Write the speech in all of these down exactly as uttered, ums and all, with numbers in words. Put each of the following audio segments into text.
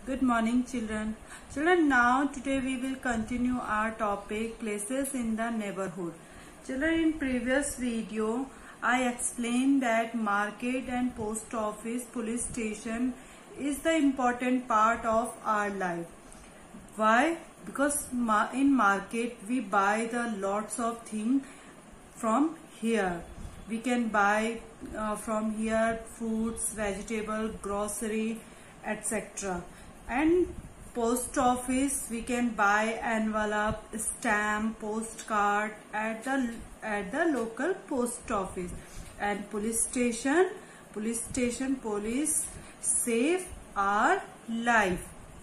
Good morning, children. Children, now today we will continue our topic places in the neighborhood. Children, in previous video I explained that market and post office, police station is the important part of our life. Why? Because in market we buy the lots of things from here. We can buy uh, from here foods, vegetable, grocery, et cetera. And post office we can buy envelope, stamp, postcard at the at the local post office. And police station, police station, police save our life.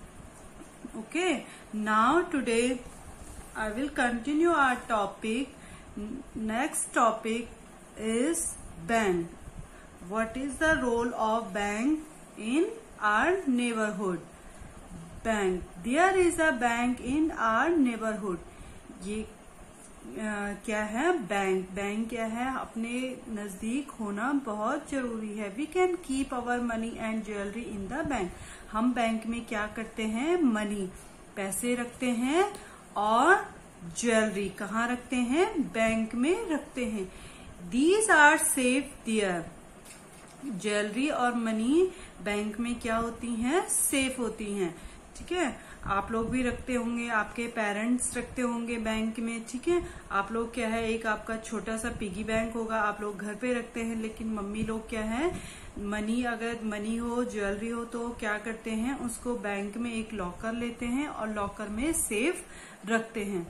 Okay. Now today I will continue our topic. Next topic is bank. What is the role of bank in our neighborhood? Bank. There is a bank in our neighborhood. ये आ, क्या है? Bank. Bank क्या है? अपने नजदीक होना बहुत जरूरी है. We can keep our money and jewelry in the bank. हम बैंक में क्या करते हैं? मनी, पैसे रखते हैं और ज्वेलरी कहाँ रखते हैं? बैंक में रखते हैं. These are safe there. Jewellery और मनी बैंक में क्या होती हैं? सेफ होती हैं. ठीक है. आप लोग भी रखते होंगे, आपके पेरेंट्स रखते होंगे बैंक में. ठीक है. आप लोग क्या है, एक आपका छोटा सा पिगी बैंक होगा, आप लोग घर पे रखते हैं. लेकिन मम्मी लोग क्या है, मनी अगर मनी हो, ज्वेलरी हो तो क्या करते हैं, उसको बैंक में एक लॉकर लेते हैं और लॉकर में सेफ रखते हैं.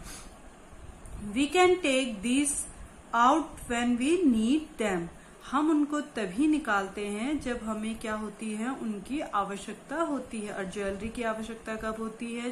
We can take this out when we need them. हम उनको तभी निकालते हैं जब हमें क्या होती है, उनकी आवश्यकता होती है. और ज्वेलरी की आवश्यकता कब होती है?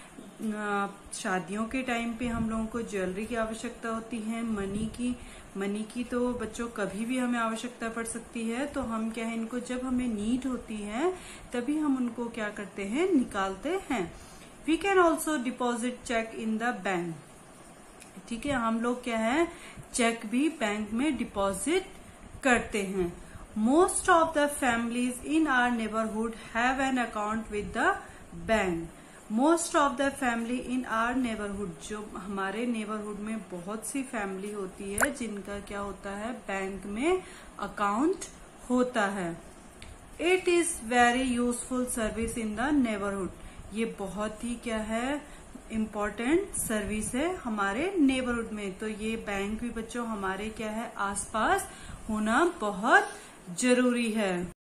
शादियों के टाइम पे हम लोगों को ज्वेलरी की आवश्यकता होती है. मनी की मनी की तो बच्चों कभी भी हमें आवश्यकता पड़ सकती है. तो हम क्या है, इनको जब हमें नीड होती है तभी हम उनको क्या करते हैं, निकालते हैं. We can also deposit cheque in the bank. ठीक है. हम लोग क्या है, चेक भी बैंक में डिपॉजिट करते हैं. Most of the families in our neighbourhood have an account with the bank. Most of the family in our neighbourhood, जो हमारे नेबरहुड में बहुत सी फैमिली होती है जिनका क्या होता है, बैंक में अकाउंट होता है. It is very useful service in the neighbourhood. ये बहुत ही क्या है, इम्पोर्टेंट सर्विस है हमारे नेबरहुड में. तो ये बैंक भी बच्चों हमारे क्या है, आसपास होना बहुत जरूरी है.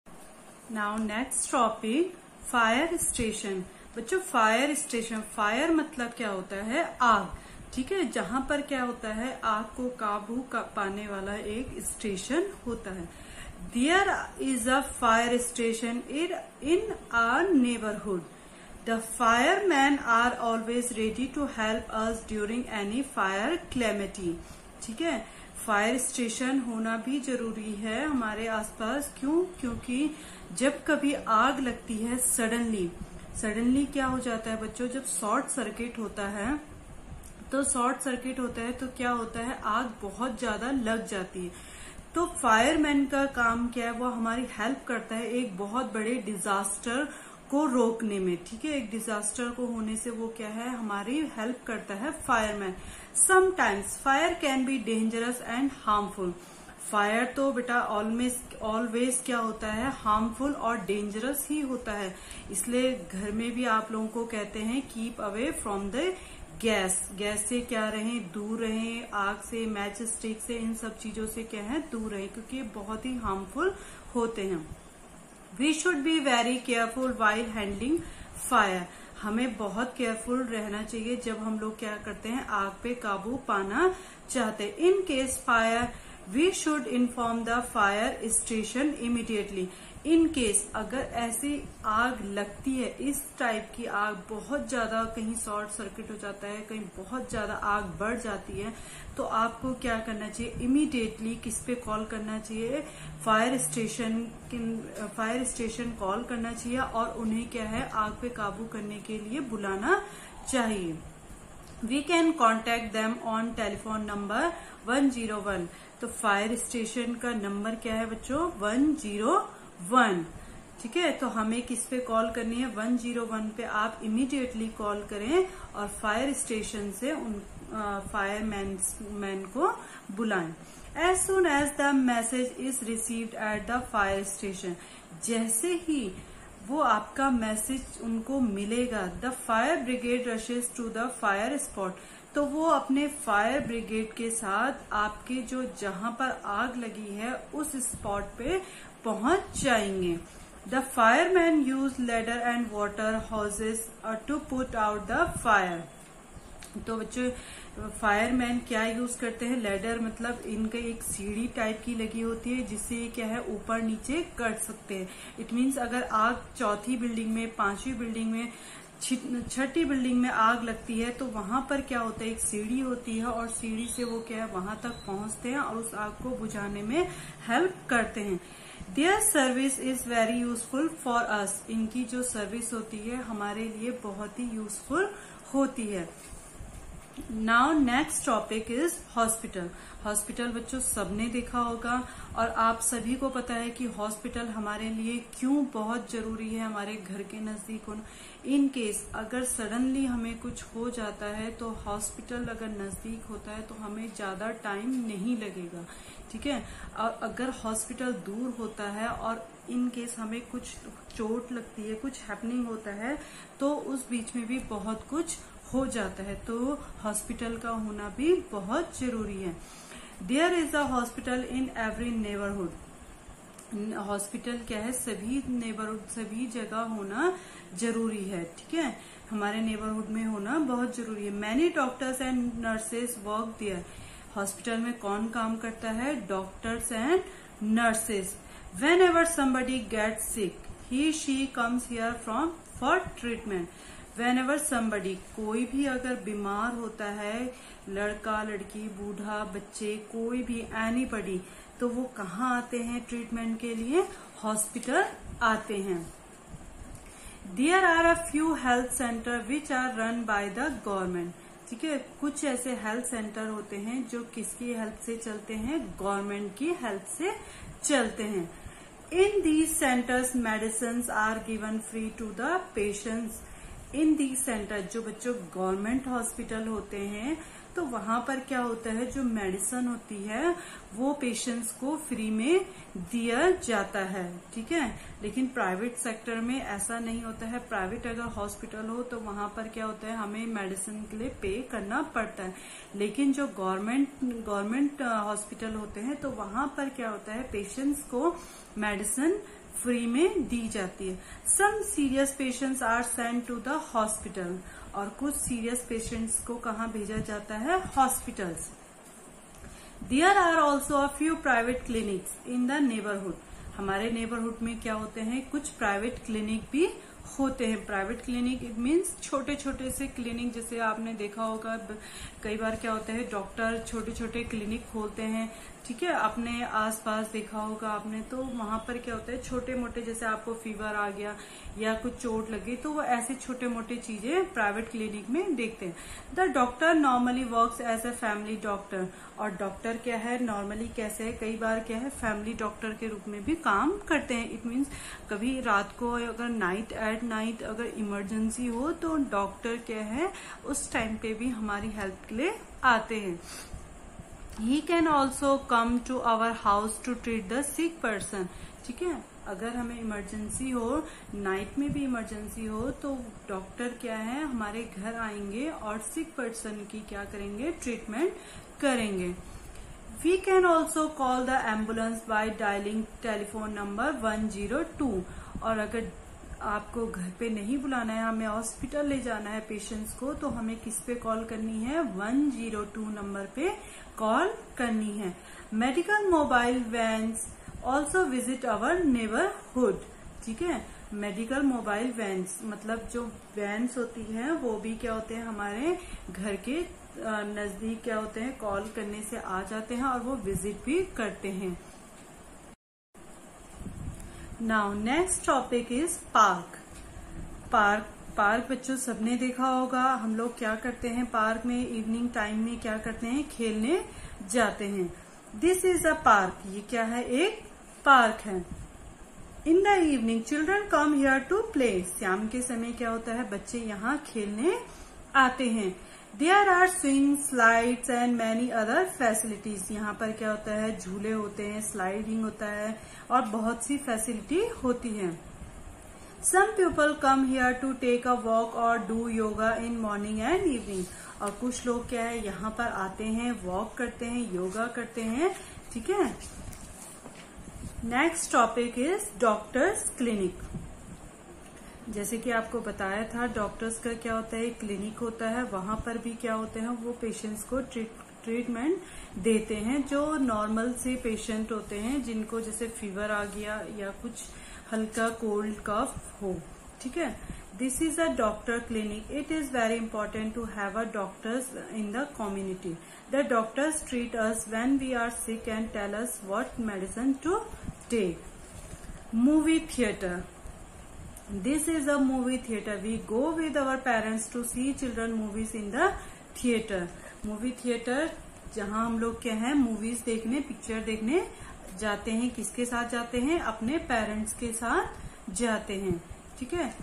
Now next topic, fire station. बच्चों फायर स्टेशन, फायर मतलब क्या होता है, आग. ठीक है. जहां पर क्या होता है, आग को काबू का पाने वाला एक स्टेशन होता है. There is a fire station in our neighbourhood. The firemen are always ready to help us during any fire calamity. ठीक है. फायर स्टेशन होना भी जरूरी है हमारे आसपास. क्यों? क्योंकि जब कभी आग लगती है सडनली सडनली क्या हो जाता है बच्चों, जब शॉर्ट सर्किट होता है तो शॉर्ट सर्किट होता है तो क्या होता है, आग बहुत ज्यादा लग जाती है. तो फायरमैन का काम क्या है, वो हमारी हेल्प करता है एक बहुत बड़े डिजास्टर को रोकने में. ठीक है. एक डिजास्टर को होने से वो क्या है, हमारी हेल्प करता है fireman. Sometimes fire can be dangerous and harmful. Fire तो बेटा ऑलवेज ऑलवेज क्या होता है, हार्मफुल और डेंजरस ही होता है. इसलिए घर में भी आप लोगों को कहते हैं keep away from the gas. Gas से क्या रहें, दूर रहें. आग से, मैच स्टिक से, इन सब चीजों से क्या है, दूर रहें, क्योंकि ये बहुत ही हार्मफुल होते हैं. We should be very careful while handling fire. हमें बहुत केयरफुल रहना चाहिए जब हम लोग क्या करते हैं, आग पे काबू पाना चाहते हैं. In case fire we should inform the fire station immediately. In case अगर ऐसी आग लगती है, इस टाइप की आग बहुत ज्यादा, कहीं शॉर्ट सर्किट हो जाता है, कहीं बहुत ज्यादा आग बढ़ जाती है, तो आपको क्या करना चाहिए, इमीडिएटली किस पे कॉल करना चाहिए, fire station fire station call करना चाहिए और उन्हें क्या है, आग पे काबू करने के लिए बुलाना चाहिए. We can contact them on telephone number one zero one. तो फायर स्टेशन का नंबर क्या है बच्चों, वन जीरो वन. ठीक है, तो हमें किस पे कॉल करनी है, वन जीरो वन पे आप इमीडिएटली कॉल करें और फायर स्टेशन से उन फायर मैन मैन को बुलाएं। As soon as the message is received at the fire station, जैसे ही वो आपका मैसेज उनको मिलेगा, the fire brigade rushes to the fire spot, तो वो अपने फायर ब्रिगेड के साथ आपके जो जहां पर आग लगी है उस स्पॉट पे पहुंच जाएंगे। The fireman use ladder and water hoses to put out the fire, तो बच्चों फायरमैन क्या यूज करते हैं, लैडर मतलब इनका एक सीढ़ी टाइप की लगी होती है जिससे ये क्या है ऊपर नीचे कर सकते हैं। इट मीन्स अगर आग चौथी बिल्डिंग में, पांचवी बिल्डिंग में, छठी बिल्डिंग में आग लगती है तो वहां पर क्या होता है, एक सीढ़ी होती है और सीढ़ी से वो क्या है वहां तक पहुंचते हैं और उस आग को बुझाने में हेल्प करते हैं। Their service is very useful for us, इनकी जो सर्विस होती है हमारे लिए बहुत ही यूजफुल होती है। Now next topic is hospital. Hospital बच्चों सबने देखा होगा और आप सभी को पता है कि हॉस्पिटल हमारे लिए क्यों बहुत जरूरी है, हमारे घर के नजदीक होना। इन केस अगर सडनली हमें कुछ हो जाता है तो हॉस्पिटल अगर नजदीक होता है तो हमें ज्यादा टाइम नहीं लगेगा, ठीक है। और अगर हॉस्पिटल दूर होता है और इन केस हमें कुछ चोट लगती है, कुछ हैपनिंग होता है तो उस बीच में भी बहुत कुछ हो जाता है, तो हॉस्पिटल का होना भी बहुत जरूरी है। There is a hospital in every neighbourhood, hospital क्या है सभी नेबरहुड, सभी जगह होना जरूरी है, ठीक है, हमारे नेबरहुड में होना बहुत जरूरी है। Many doctors and nurses work there, hospital में कौन काम करता है, doctors and nurses. Whenever somebody get sick he she comes here from for treatment, whenever somebody, कोई भी अगर बीमार होता है, लड़का लड़की बूढ़ा बच्चे कोई भी एनीबडी, तो वो कहाँ आते हैं ट्रीटमेंट के लिए, हॉस्पिटल आते हैं। There are a few health centre which are run by the government, ठीक है, कुछ ऐसे हेल्थ सेंटर होते हैं जो किसकी हेल्प से चलते हैं, गवर्नमेंट की हेल्प से चलते हैं। In these centres medicine are given free to the patients, in the centre जो बच्चों गवर्नमेंट हॉस्पिटल होते हैं तो वहां पर क्या होता है, जो मेडिसिन होती है वो पेशेंट्स को फ्री में दिया जाता है, ठीक है। लेकिन प्राइवेट सेक्टर में ऐसा नहीं होता है, प्राइवेट अगर हॉस्पिटल हो तो वहां पर क्या होता है हमें मेडिसिन के लिए पे करना पड़ता है। लेकिन जो गवर्नमेंट गवर्नमेंट हॉस्पिटल होते हैं तो वहां पर क्या होता है पेशेंट्स को मेडिसिन फ्री में दी जाती है। Some serious patients are sent to the hospital, और कुछ सीरियस पेशेंट्स को कहाँ भेजा जाता है, hospitals. There are also a few private clinics in the neighbourhood, हमारे नेबरहुड में क्या होते हैं कुछ प्राइवेट क्लिनिक भी होते हैं। प्राइवेट क्लिनिक इट मीन्स छोटे छोटे से क्लिनिक, जैसे आपने देखा होगा कई बार क्या होता है डॉक्टर छोटे छोटे क्लिनिक खोलते हैं, ठीक है, अपने आसपास देखा होगा आपने, तो वहां पर क्या होता है छोटे मोटे, जैसे आपको फीवर आ गया या कुछ चोट लगी तो वो ऐसे छोटे मोटे चीजें प्राइवेट क्लिनिक में देखते हैं। The doctor normally works as a family doctor, और डॉक्टर क्या है नॉर्मली कैसे है, कई बार क्या है फैमिली डॉक्टर के रूप में भी काम करते हैं। इट मीन्स कभी रात को अगर नाइट एट नाइट अगर इमरजेंसी हो तो डॉक्टर क्या है उस टाइम पे भी हमारी हेल्प के लिए आते हैं। He can also come to our house to treat the sick person, ठीक है, अगर हमें इमरजेंसी हो, नाइट में भी इमरजेंसी हो तो डॉक्टर क्या है हमारे घर आएंगे और सिक पर्सन की क्या करेंगे, ट्रीटमेंट करेंगे। We can also call the ambulance by dialing telephone number one zero two, और अगर आपको घर पे नहीं बुलाना है, हमें हॉस्पिटल ले जाना है पेशेंट्स को, तो हमें किस पे कॉल करनी है, वन जीरो टू नंबर पे कॉल करनी है। Medical mobile vans also visit our neighbourhood, ठीक है, मेडिकल मोबाइल वैन्स मतलब जो वैन्स होती हैं वो भी क्या होते हैं हमारे घर के नजदीक क्या होते हैं, कॉल करने से आ जाते हैं और वो विजिट भी करते हैं। Now next topic is park. Park park बच्चों सबने देखा होगा, हम लोग क्या करते हैं पार्क में इवनिंग टाइम में क्या करते हैं, खेलने जाते हैं। दिस इज अ पार्क, ये क्या है, एक पार्क है। In the evening children come here to play. शाम के समय क्या होता है, बच्चे यहाँ खेलने आते हैं। There are swing slides and many other facilities. यहाँ पर क्या होता है, झूले होते हैं, स्लाइडिंग होता है और बहुत सी फैसिलिटी होती है। Some people come here to take a walk और do yoga in morning and evening. और कुछ लोग क्या है, यहाँ पर आते हैं, वॉक करते हैं, योगा करते हैं। ठीक है। Next topic is doctor's clinic. जैसे कि आपको बताया था, डॉक्टर्स का क्या होता है, क्लिनिक होता है, वहां पर भी क्या होते हैं, वो पेशेंट्स को ट्रीट ट्रीटमेंट देते हैं। जो नॉर्मल से पेशेंट होते हैं, जिनको जैसे फीवर आ गया या कुछ हल्का कोल्ड कफ हो। ठीक है। This is a doctor clinic. It is very important to have a doctors in the community. The doctors treat us when we are sick and tell us what medicine to take. Movie theatre. This is a movie theater. We go with our parents to see children movies in the theater. Movie theater जहाँ हम लोग क्या है, movies देखने, picture देखने जाते हैं। किसके साथ जाते हैं, अपने पेरेंट्स के साथ जाते हैं। ठीक है।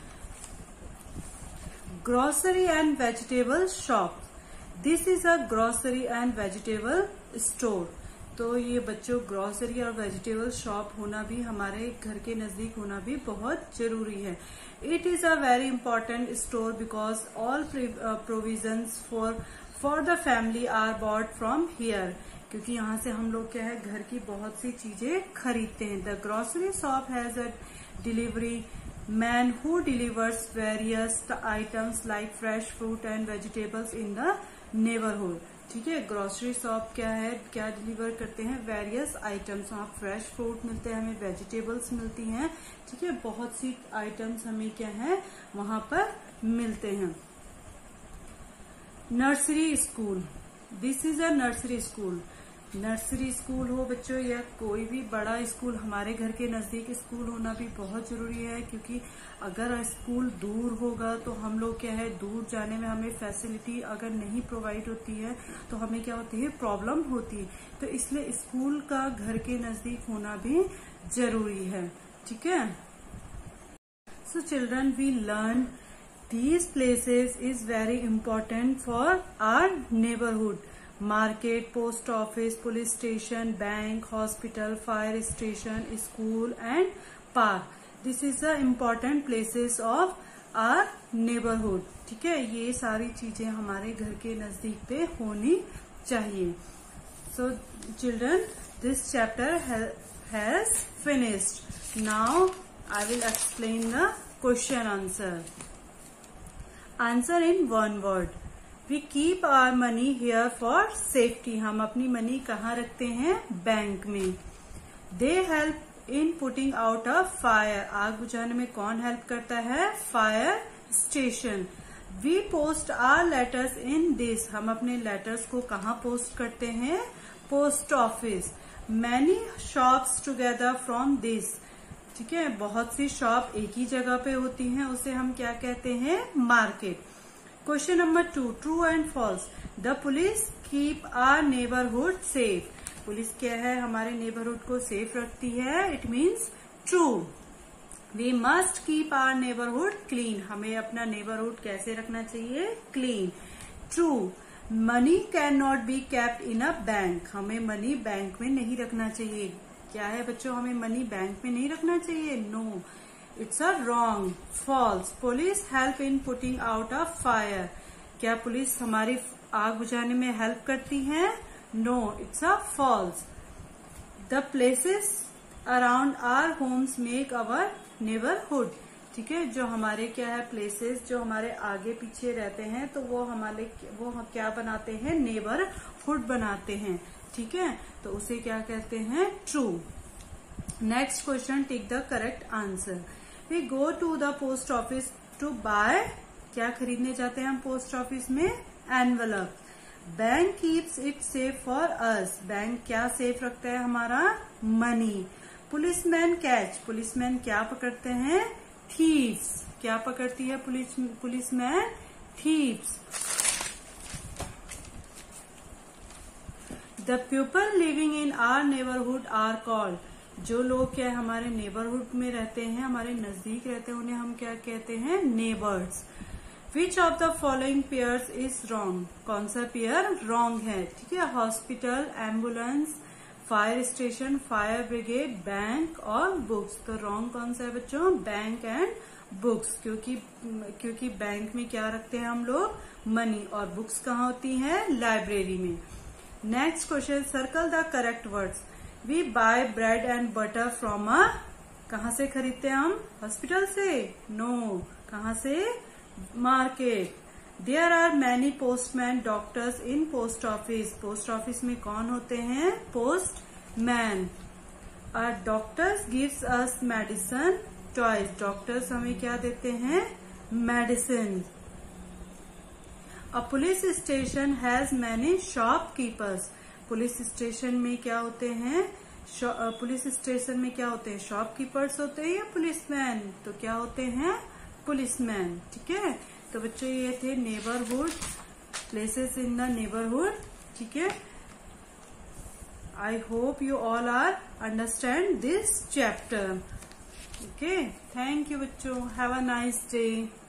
Grocery and vegetable shop. This is a grocery and vegetable store. तो ये बच्चों, ग्रोसरी और वेजिटेबल शॉप होना भी, हमारे घर के नजदीक होना भी बहुत जरूरी है। It is a very important store because all provisions for for the family are bought from here. क्योंकि यहाँ से हम लोग क्या है, घर की बहुत सी चीजें खरीदते हैं। The grocery shop has a delivery man who delivers various items like fresh fruit and vegetables in the neighbourhood. ठीक है। ग्रोसरी शॉप क्या है, क्या डिलीवर करते हैं, वेरियस आइटम्स। वहाँ फ्रेश फ्रूट मिलते हैं, हमें वेजिटेबल्स मिलती हैं। ठीक है। बहुत सी आइटम्स हमें क्या है, वहां पर मिलते हैं। Nursery school. This is a nursery school. Nursery school हो बच्चों, या कोई भी बड़ा स्कूल, हमारे घर के नजदीक स्कूल होना भी बहुत जरूरी है। क्योंकि अगर स्कूल दूर होगा तो हम लोग क्या है, दूर जाने में हमें फैसिलिटी अगर नहीं प्रोवाइड होती है तो हमें क्या होती है, प्रॉब्लम होती है। तो इसलिए स्कूल का घर के नजदीक होना भी जरूरी है। ठीक है। So children, we learn these places is very important for our neighborhood. Market, post office, police station, bank, hospital, fire station, school and park. This is the important places of our neighborhood. ठीक है। ये सारी चीजें हमारे घर के नजदीक पे होनी चाहिए। So children, this chapter has finished. Now I will explain the question answer. Answer in one word. We keep our money here for safety. हम अपनी मनी कहाँ रखते हैं, बैंक में। They help in putting out a fire. आग बुझाने में कौन हेल्प करता है, fire station. We post our letters in this. हम अपने लेटर्स को कहाँ पोस्ट करते हैं, post office. Many shops together from this. ठीक है। बहुत सी शॉप एक ही जगह पे होती हैं, उसे हम क्या कहते हैं, market. Question number two, true and false. The police keep our neighbourhood safe. Police क्या है, हमारे नेबरहुड को सेफ रखती है। It means true. We must keep our neighbourhood clean. हमें अपना नेबरहुड कैसे रखना चाहिए, clean. True. Money can not be kept in a bank. हमें मनी बैंक में नहीं रखना चाहिए। क्या है बच्चों, हमें मनी बैंक में नहीं रखना चाहिए, no, it's a wrong. False. Police help in putting out a fire. क्या पुलिस हमारी आग बुझाने में हेल्प करती है, no, it's a false. The places around our homes make our neighbourhood. ठीक है। जो हमारे क्या है, प्लेसेस जो हमारे आगे पीछे रहते हैं, तो वो हमारे वो क्या बनाते हैं, नेबरहुड बनाते हैं। ठीक है। तो उसे क्या कहते हैं, true. Next question, take the correct answer. We go to the post office to buy. क्या खरीदने जाते हैं हम पोस्ट ऑफिस में, envelope. Bank keeps it safe for us. Bank क्या सेफ रखता है, हमारा मनी। Policeman catch. पुलिसमैन क्या पकड़ते हैं, थीव्स। क्या पकड़ती है police policeman, thieves. The people living in our neighborhood are called. जो लोग क्या है हमारे नेबरहुड में रहते हैं, हमारे नजदीक रहते हैं, उन्हें हम क्या कहते हैं, neighbours. Which of the following pairs is wrong, कौन सा पेयर रॉन्ग है, ठीक है। Hospital, ambulance, fire station, fire brigade, bank और बुक्स। तो रॉन्ग कौन सा है बच्चों, बैंक एंड बुक्स, क्योंकि क्योंकि बैंक में क्या रखते हैं हम लोग, मनी, और बुक्स कहाँ होती हैं, लाइब्रेरी में। Next question, circle the correct words. We buy bread and butter from a, कहाँ से खरीदते हैं हम, हॉस्पिटल से, नो, कहाँ से, market. There are many postman doctors in post office, post office में कौन होते हैं, postman. Are doctors gives us medicine toys, doctors हमें क्या देते हैं, medicine. A police station has many shopkeepers, police station में क्या होते हैं, पुलिस स्टेशन में क्या होते हैं, शॉपकीपर्स होते हैं या पुलिसमैन, तो क्या होते हैं, पुलिसमैन, ठीक है। तो बच्चों ये थे neighbourhood, places in the neighbourhood, ठीक है। I hope you all are understand this chapter, okay. Thank you बच्चों, हैव अ नाइस डे।